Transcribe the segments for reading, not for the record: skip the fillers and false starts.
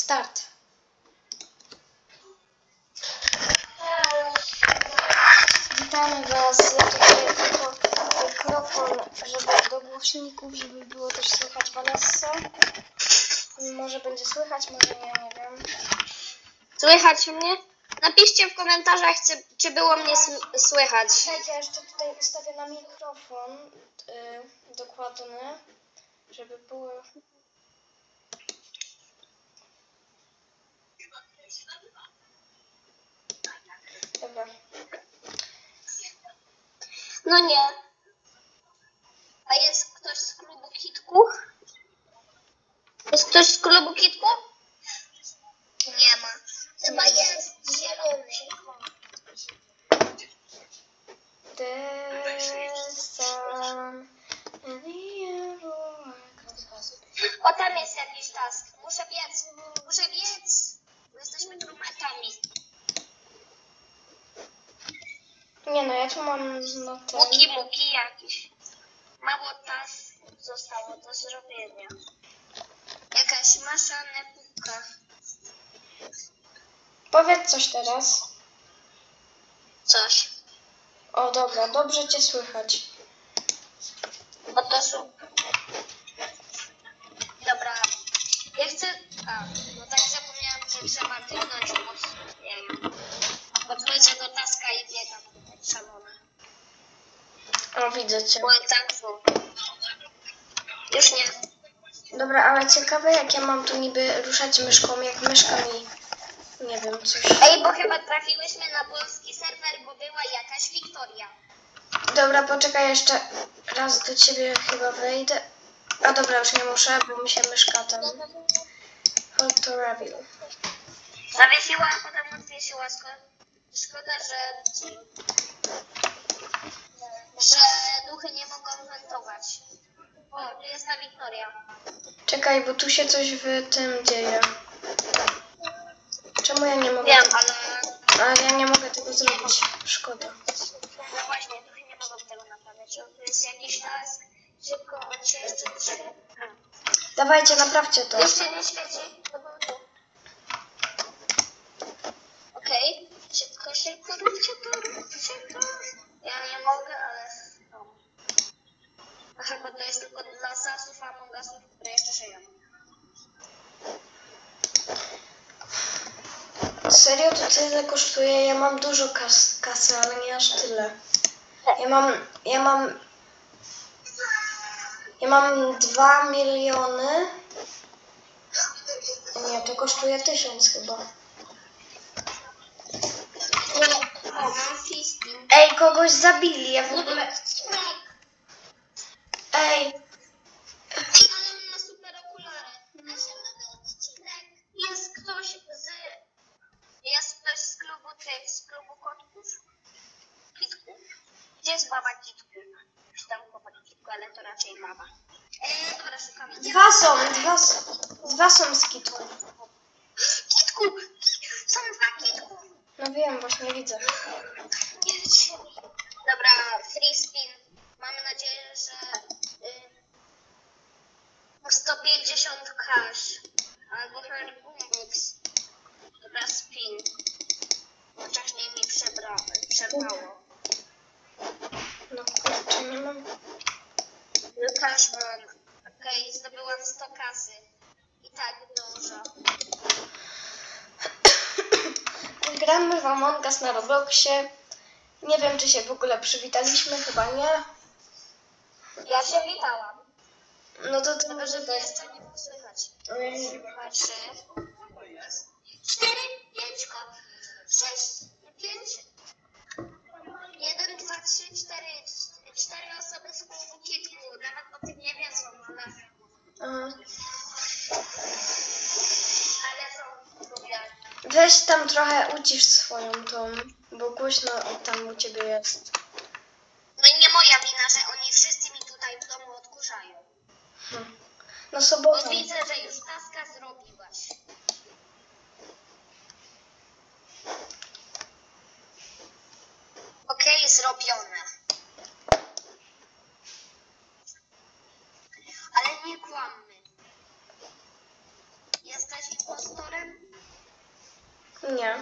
Start. Witamy Was. Ja tutaj tylko mikrofon, żeby do głośników, żeby było też słychać Vanessę. Może będzie słychać, może nie wiem. Słychać mnie? Napiszcie w komentarzach, czy było mnie słychać. Czekajcie, ja jeszcze tutaj ustawię na mikrofon dokładny, żeby było... Dobra. No nie. A jest ktoś z klubu Kitku? Jest ktoś z klubu Kitku? Nie ma. Chyba jest zielony. O, tam jest jakiś task. Muszę biec. Bo jesteśmy trumatami. Nie no, ja tu mam no ten... Muki jakiś. Mało task zostało do zrobienia. Jakaś maszanepuka. Powiedz coś teraz. Coś. O dobra, dobrze Cię słychać. Bo to są... Dobra. Ja chcę... no tak zapomniałam, że trzeba kliknąć moc. Podchodzę do taska i biegam. Szalona. O, widzę Cię. Już nie. Dobra, ale ciekawe jak ja mam tu niby ruszać myszką, jak myszka mi... Nie wiem, coś... Ej, bo chyba trafiłyśmy na polski serwer, bo była jakaś Wiktoria. Dobra, poczekaj jeszcze raz do Ciebie chyba wejdę. A dobra, już nie muszę, bo mi się myszka tam... Hold to review. Zawiesiła, a potem odwiesiła. Szkoda, że duchy nie mogą wentować. O, tu jest ta Wiktoria. Czekaj, bo tu się coś w tym dzieje. Czemu ja nie mogę... Wiem, Ale ja nie mogę tego zrobić. Szkoda. No właśnie, duchy nie mogą tego naprawiać. Tu jest jakiś task. Szybko, on się jeszcze nie świeci. Dawajcie, naprawcie to. Jeszcze nie świeci. To był tu. Okej. Szybko, róbcie to. Ja nie mogę, ale... No. A chyba to jest tylko dla sasów, a mongasów, które jeszcze żyją. Serio to tyle kosztuje? Ja mam dużo kasy, ale nie aż tyle. Ja mam 2 miliony. Nie, to kosztuje 1000 chyba. O, mam fiski. Ej, kogoś zabili, ja w ogóle... Ej, Ale on ma super okulary. Jest ktoś z klubu z klubu kotków? Kitku. Gdzie jest baba Kitku? Czy tam chłopak Kitku, ale to raczej baba. Dobra, szukamy. Dwa są z kitków. Kitku! Są 2 Kitku. No wiem, właśnie widzę. Dobra, free spin. Mamy nadzieję, że 150 cash albo her boombox. Dobra, spin. Wcześniej mi przebrało. No kurczę, nie mam... Cash run. Okej, zdobyłam 100 kasy. I tak dużo. Gramy w Among Us na Robloxie. Nie wiem, czy się w ogóle przywitaliśmy, chyba nie. Ja się witałam. No to ty Tylko, może że mnie tak. jeszcze nie było słychać. 2, 3, 4, 5, 6, 5, 1, 2, 3, 4, 4 osoby z klubu Kitku. Nawet o tym nie wiedzą, Aha. ale są lubiane. Weź tam trochę ucisz swoją tą, bo głośno tam u ciebie jest. No i nie moja wina, że oni wszyscy mi tutaj w domu odkurzają. No Bo sobotą. widzę, że już taska zrobiłaś. Okej, zrobione. Ale nie kłammy. Jesteś impostorem? Nie.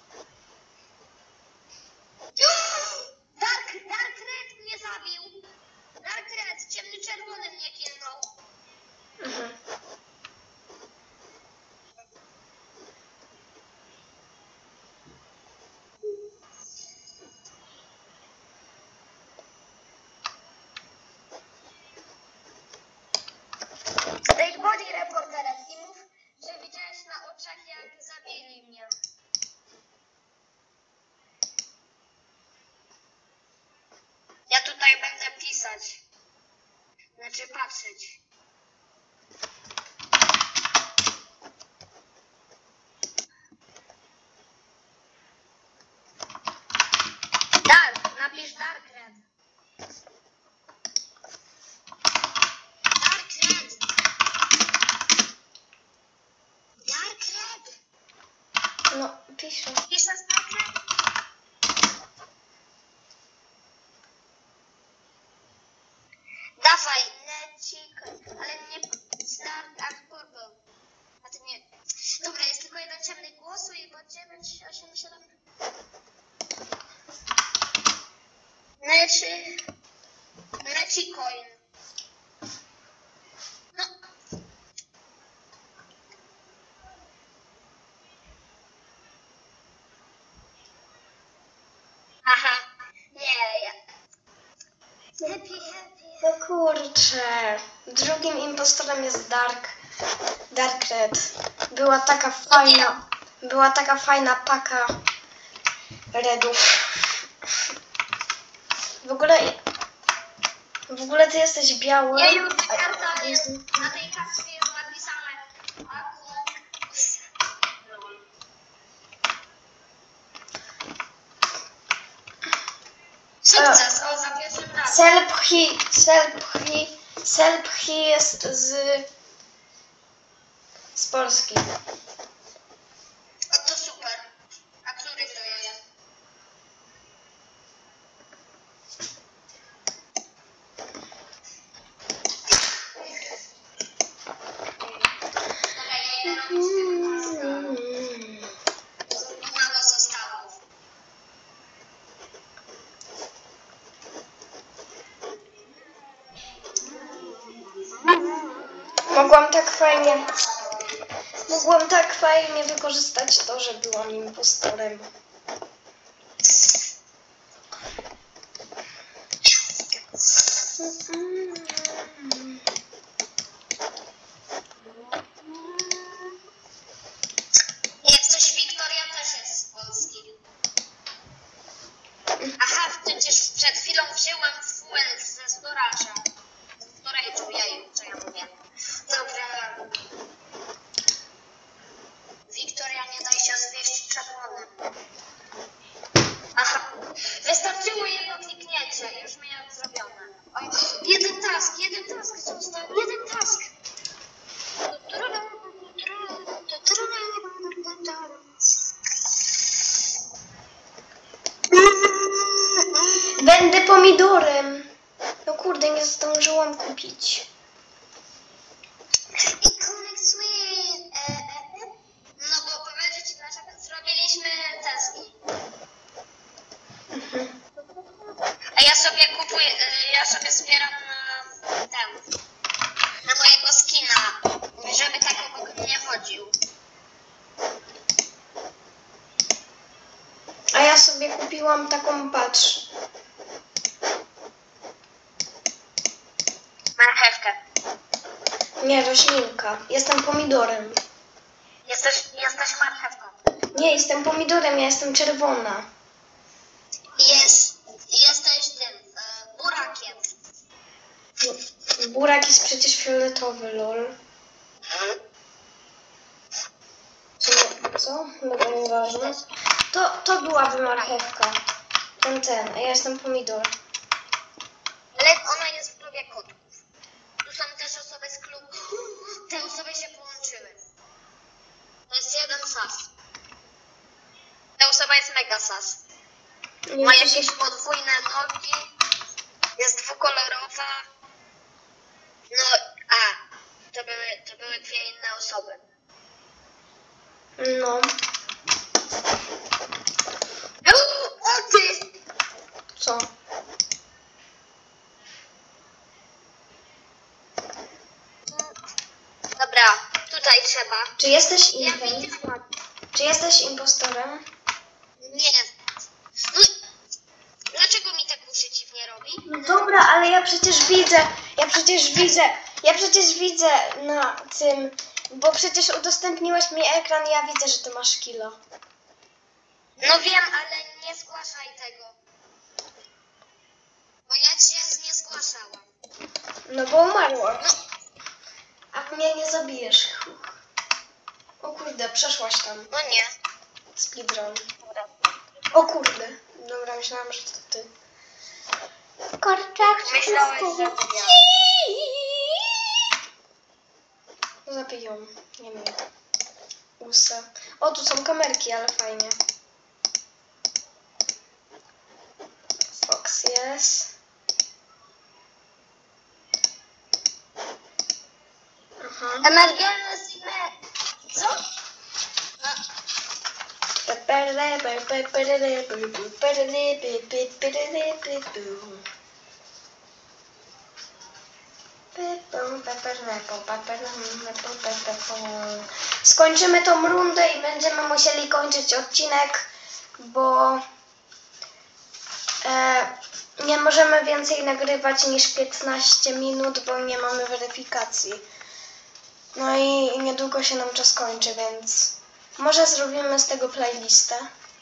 Dark Red mnie zabił. Dark Red, ciemny czerwony mnie killnął. Mhm. Daj body reporterem i mów, że widziałeś na oczach, jak zabili mnie. Ja tutaj będę pisać. Znaczy patrzeć. Napisz Dark Red. Dark Red. Dark Red. No, piszę. Piszesz Dark Red? Dawaj, lecik, ale nie Dark and Purple. A ty nie. Dobra, jest tylko jeden ciemny głosu i bo 9, 8, 7. Leci coin. No. Aha. Nie, ja. Happy. No kurczę. Drugim impostorem jest Dark Red. Była taka fajna paka redów. W ogóle ty jesteś biały. Ja już karta jest, na tej kartce jest napisane Sukces, o, za pierwszym razem. Selphi jest z Polski. O, to super. A który to jest? Dobra, ja idę robić tego taska. Mało zostało. Mogłam tak fajnie wykorzystać to, że byłam impostorem. Jak coś Wiktoria też jest z Polski. Aha, przecież przed chwilą wzięłam fuel ze storage'a. Z storage'u, co ja mówię. Dobra. Wiktoria, nie daj się zwieść czerwonym. Aha, wystarczyło jedno kliknięcie, już miałam zrobione. Oj, jeden task został, jeden task. Będę pomidorem. No kurde, nie zdążyłam kupić. I Connect Swing. No bo powiedzieć ci dlaczego zrobiliśmy taski. A ja sobie zbieram na mojego skina, żeby tak obok mnie chodził. A ja sobie kupiłam taką, patrz. Marchewkę. Nie, roślinka. Jestem pomidorem. Jesteś marchewką. Nie, jestem pomidorem, ja jestem czerwona. Jesteś tym, burakiem. Burak jest przecież fioletowy, lol. Co? Dobra, nieważne. To byłaby marchewka. Ten, a ja jestem pomidor. Ale ona jest w klubie kotów. Tu są też osoby z klubu. Te osoby się połączyły. To jest jeden sas. Ta osoba jest mega sas. Ma jakieś podwójne nogi. Jest dwukolorowa. No, to były dwie inne osoby. No. Czy jesteś Ja impem? widziałam. Czy jesteś impostorem? Nie. No, dlaczego mi tak przeciwnie robi? No dobra, ale ja przecież widzę na tym, bo przecież udostępniłaś mi ekran i ja widzę, że ty masz kilo. No wiem, ale nie zgłaszaj tego. Bo ja cię nie zgłaszałam. No bo umarła. A mnie nie zabijesz. O kurde, przeszłaś tam. No nie. Speedrun. O kurde. Dobra, myślałam, że to ty. Korczak. Myślałeś, że to ja. Zapiją. Nie wiem. Usa. O, tu są kamerki, ale fajnie. Fox jest. Aha. Emergency. Co? Skończymy tą rundę i będziemy musieli kończyć odcinek, bo nie możemy więcej nagrywać niż 15 minut, bo nie mamy weryfikacji. No i niedługo się nam czas kończy, więc może zrobimy z tego playlistę.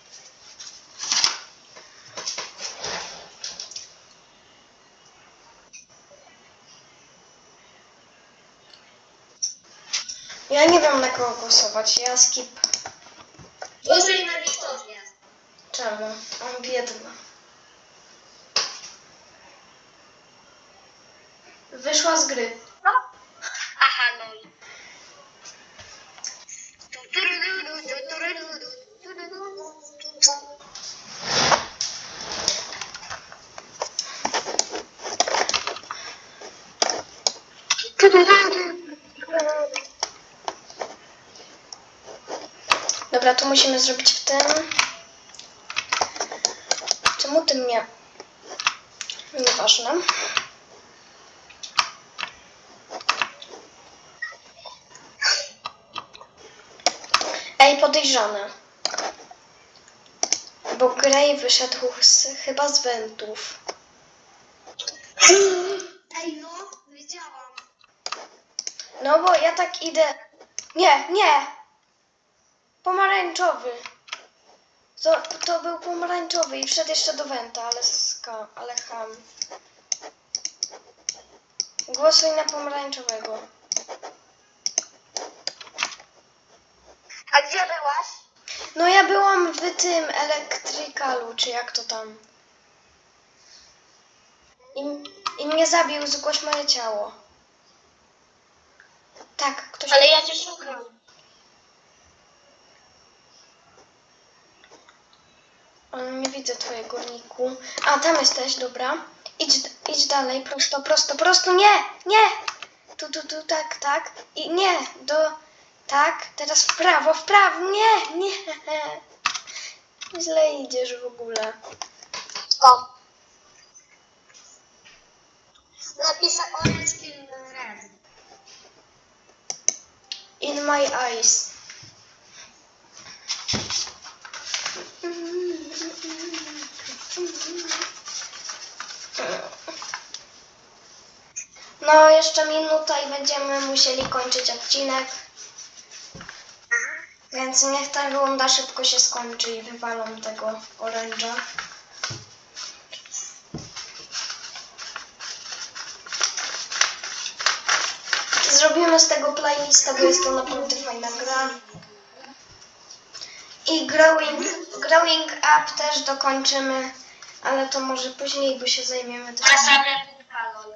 Ja nie wiem, na kogo głosować. Ja skip. Głosuj na Wiktorię. Czemu? On biedny. Wyszła z gry. No. Aha, lol. Dobra, tu musimy zrobić w tym. Czemu ty mnie... Nieważne. Ej, podejrzane. Bo Grey wyszedł chyba z wentów. Ej, no, wiedziałam. No bo ja tak idę... Nie! Pomarańczowy. To był pomarańczowy i wszedł jeszcze do wenta, ale ham. Głosuj na pomarańczowego. A gdzie byłaś? No ja byłam w tym elektrykalu, czy jak to tam. I mnie zabił, zgłoś moje ciało. Tak, ktoś... Ale ja cię szukam. Ale nie widzę twojego niku. A, tam jesteś, dobra. Idź dalej, prosto, nie! Tu, tak. I nie, tak, teraz w prawo, nie! Źle idziesz w ogóle. O. Napiszę orange kill red. In my eyes. No, jeszcze minuta i będziemy musieli kończyć odcinek. Więc niech ta runda szybko się skończy i wywalą tego oręża. Zrobimy z tego playlista, bo jest to naprawdę fajna gra. I growing up też dokończymy, ale to może później, bo się zajmiemy też. Palol.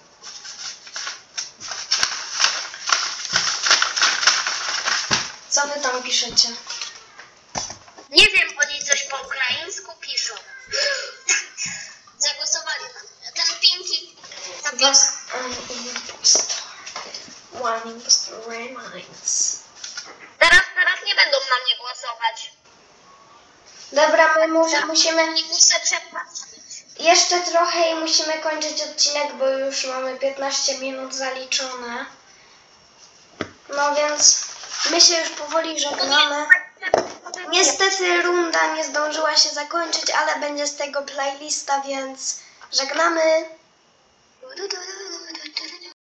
Co wy tam piszecie? Nie wiem, oni coś po ukraińsku piszą. Zagłosowali na mnie. Ten Pinki. Was one impostor remains. Teraz nie będą na mnie głosować. Dobra, my musimy I muszę przepatrzeć. jeszcze trochę i musimy kończyć odcinek, bo już mamy 15 minut zaliczone. No więc My się już powoli żegnamy. Niestety runda nie zdążyła się zakończyć, ale będzie z tego playlista, więc żegnamy. Du, du, du, du.